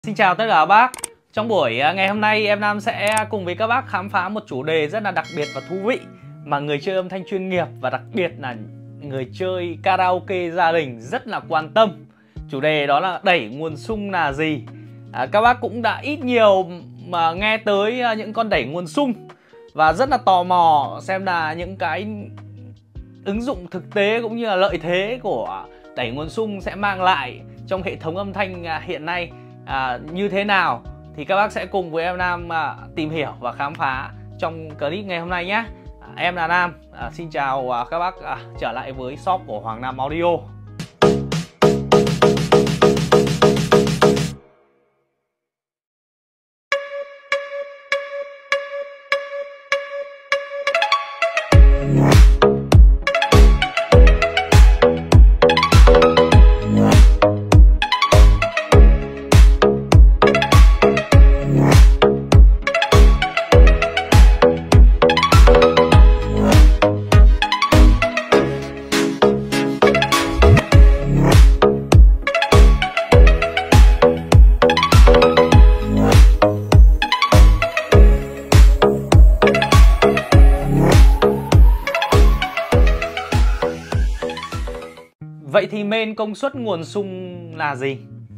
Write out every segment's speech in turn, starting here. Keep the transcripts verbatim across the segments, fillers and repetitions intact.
Xin chào tất cả các bác. Trong buổi ngày hôm nay em Nam sẽ cùng với các bác khám phá một chủ đề rất là đặc biệt và thú vị mà người chơi âm thanh chuyên nghiệp và đặc biệt là người chơi karaoke gia đình rất là quan tâm. Chủ đề đó là đẩy nguồn sung là gì? À, các bác cũng đã ít nhiều mà nghe tới những con đẩy nguồn sung và rất là tò mò xem là những cái ứng dụng thực tế cũng như là lợi thế của đẩy nguồn sung sẽ mang lại trong hệ thống âm thanh hiện nay à, như thế nào. Thì các bác sẽ cùng với em Nam à, tìm hiểu và khám phá trong clip ngày hôm nay nhé. à, Em là Nam, à, xin chào à, các bác à, trở lại với shop của Hoàng Nam Audio. Vậy thì main công suất nguồn sung là gì?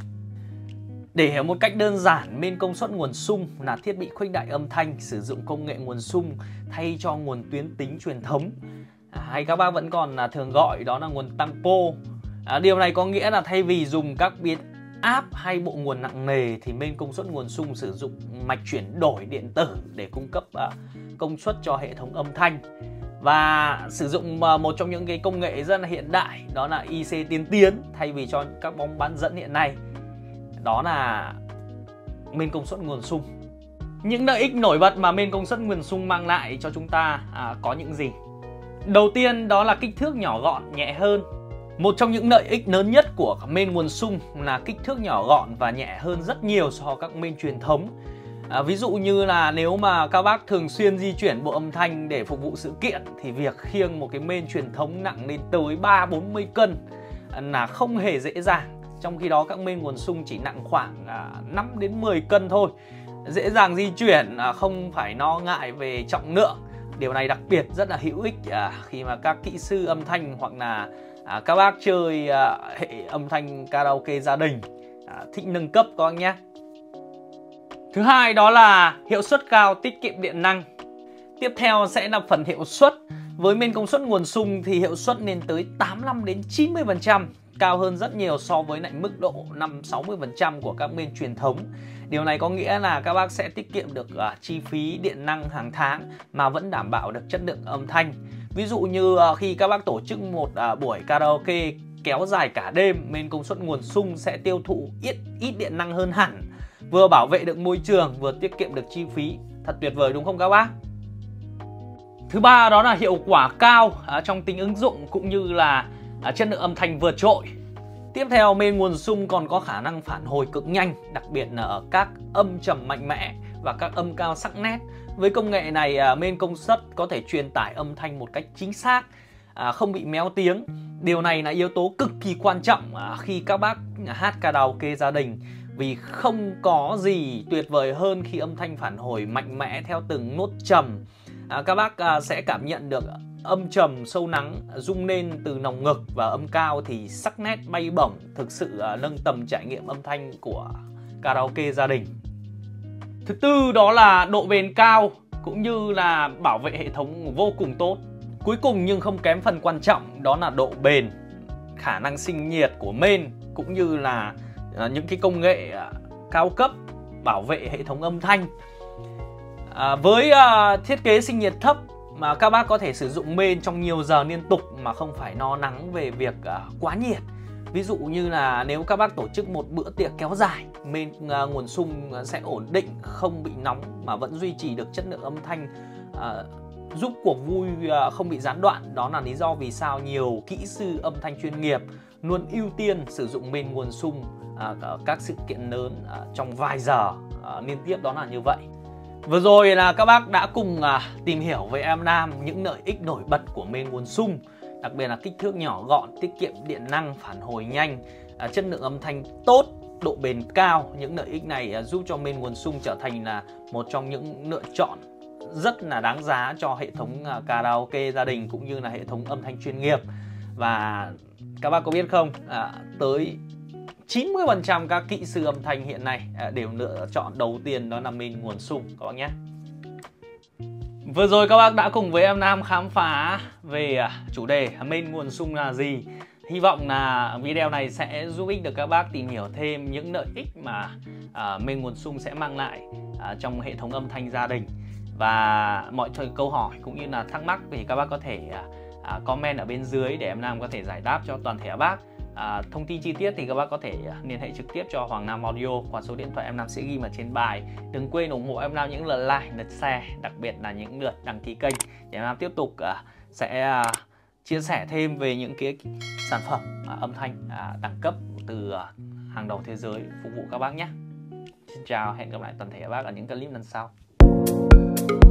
Để hiểu một cách đơn giản, main công suất nguồn sung là thiết bị khuếch đại âm thanh sử dụng công nghệ nguồn sung thay cho nguồn tuyến tính truyền thống, à, hay các bác vẫn còn là thường gọi đó là nguồn tăng po. À, điều này có nghĩa là thay vì dùng các biến áp hay bộ nguồn nặng nề thì main công suất nguồn sung sử dụng mạch chuyển đổi điện tử để cung cấp à, công suất cho hệ thống âm thanh. Và sử dụng một trong những cái công nghệ rất là hiện đại đó là i xê tiên tiến thay vì cho các bóng bán dẫn hiện nay, đó là main công suất nguồn sung. Những lợi ích nổi bật mà main công suất nguồn sung mang lại cho chúng ta à, có những gì? Đầu tiên đó là kích thước nhỏ gọn, nhẹ hơn. Một trong những lợi ích lớn nhất của main nguồn sung là kích thước nhỏ gọn và nhẹ hơn rất nhiều so với các main truyền thống. À, ví dụ như là nếu mà các bác thường xuyên di chuyển bộ âm thanh để phục vụ sự kiện thì việc khiêng một cái main truyền thống nặng lên tới ba bốn mươi cân là không hề dễ dàng. Trong khi đó các main nguồn sung chỉ nặng khoảng à, năm đến mười cân thôi, dễ dàng di chuyển, à, không phải lo ngại về trọng lượng. Điều này đặc biệt rất là hữu ích à, khi mà các kỹ sư âm thanh hoặc là à, các bác chơi à, hệ âm thanh karaoke gia đình à, thích nâng cấp các bác nhé. Thứ hai đó là hiệu suất cao, tiết kiệm điện năng. Tiếp theo sẽ là phần hiệu suất. Với main công suất nguồn sung thì hiệu suất lên tới tám mươi lăm đến chín mươi phần trăm, cao hơn rất nhiều so với lại mức độ năm đến sáu mươi phần trăm của các main truyền thống. Điều này có nghĩa là các bác sẽ tiết kiệm được uh, chi phí điện năng hàng tháng mà vẫn đảm bảo được chất lượng âm thanh. Ví dụ như uh, khi các bác tổ chức một uh, buổi karaoke kéo dài cả đêm, main công suất nguồn sung sẽ tiêu thụ ít ít điện năng hơn hẳn, vừa bảo vệ được môi trường, vừa tiết kiệm được chi phí. Thật tuyệt vời đúng không các bác? Thứ ba đó là hiệu quả cao à, trong tính ứng dụng cũng như là à, chất lượng âm thanh vượt trội. Tiếp theo, main nguồn sung còn có khả năng phản hồi cực nhanh, đặc biệt là ở các âm trầm mạnh mẽ và các âm cao sắc nét. Với công nghệ này, à, main công suất có thể truyền tải âm thanh một cách chính xác, à, không bị méo tiếng. Điều này là yếu tố cực kỳ quan trọng à, khi các bác hát karaoke gia đình, vì không có gì tuyệt vời hơn khi âm thanh phản hồi mạnh mẽ theo từng nốt trầm. À, các bác à, sẽ cảm nhận được âm trầm sâu lắng rung lên từ lồng ngực và âm cao thì sắc nét bay bổng, thực sự à, nâng tầm trải nghiệm âm thanh của karaoke gia đình. Thứ tư đó là độ bền cao cũng như là bảo vệ hệ thống vô cùng tốt. Cuối cùng nhưng không kém phần quan trọng đó là độ bền, khả năng sinh nhiệt của main cũng như là À, những cái công nghệ à, cao cấp bảo vệ hệ thống âm thanh. à, Với à, thiết kế sinh nhiệt thấp mà các bác có thể sử dụng main trong nhiều giờ liên tục mà không phải lo lắng về việc à, quá nhiệt. Ví dụ như là nếu các bác tổ chức một bữa tiệc kéo dài, main à, nguồn sung sẽ ổn định, không bị nóng mà vẫn duy trì được chất lượng âm thanh, à, giúp cuộc vui à, không bị gián đoạn. Đó là lý do vì sao nhiều kỹ sư âm thanh chuyên nghiệp luôn ưu tiên sử dụng main nguồn sung à, các sự kiện lớn à, trong vài giờ à, liên tiếp, đó là như vậy. Vừa rồi là các bác đã cùng à, tìm hiểu với em Nam những lợi ích nổi bật của main nguồn sung, đặc biệt là kích thước nhỏ gọn, tiết kiệm điện năng, phản hồi nhanh, à, chất lượng âm thanh tốt, độ bền cao. Những lợi ích này giúp cho main nguồn sung trở thành là một trong những lựa chọn rất là đáng giá cho hệ thống karaoke gia đình cũng như là hệ thống âm thanh chuyên nghiệp. Và các bác có biết không, à, tới chín mươi phần trăm các kỹ sư âm thanh hiện nay à, đều lựa chọn đầu tiên đó là main nguồn sung các bác nhé. Vừa rồi các bác đã cùng với em Nam khám phá về chủ đề main nguồn sung là gì. Hy vọng là video này sẽ giúp ích được các bác tìm hiểu thêm những lợi ích mà à, main nguồn sung sẽ mang lại à, trong hệ thống âm thanh gia đình. Và mọi câu hỏi cũng như là thắc mắc thì các bác có thể à, comment ở bên dưới để em Nam có thể giải đáp cho toàn thể các bác. À, thông tin chi tiết thì các bác có thể liên hệ trực tiếp cho Hoàng Nam Audio qua số điện thoại em Nam sẽ ghi ở trên bài. Đừng quên ủng hộ em Nam những lượt like, lượt share, đặc biệt là những lượt đăng ký kênh để em Nam tiếp tục uh, sẽ uh, chia sẻ thêm về những cái sản phẩm uh, âm thanh uh, đẳng cấp từ uh, hàng đầu thế giới phục vụ các bác nhé. Xin chào, hẹn gặp lại toàn thể các bác ở những clip lần sau.